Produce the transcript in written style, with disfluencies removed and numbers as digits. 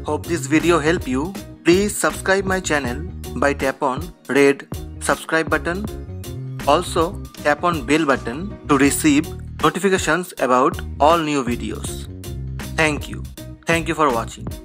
Hope this video help you. Please subscribe my channel by tap on red subscribe button. Also tap on bell button to receive notifications about all new videos. Thank you. Thank you for watching.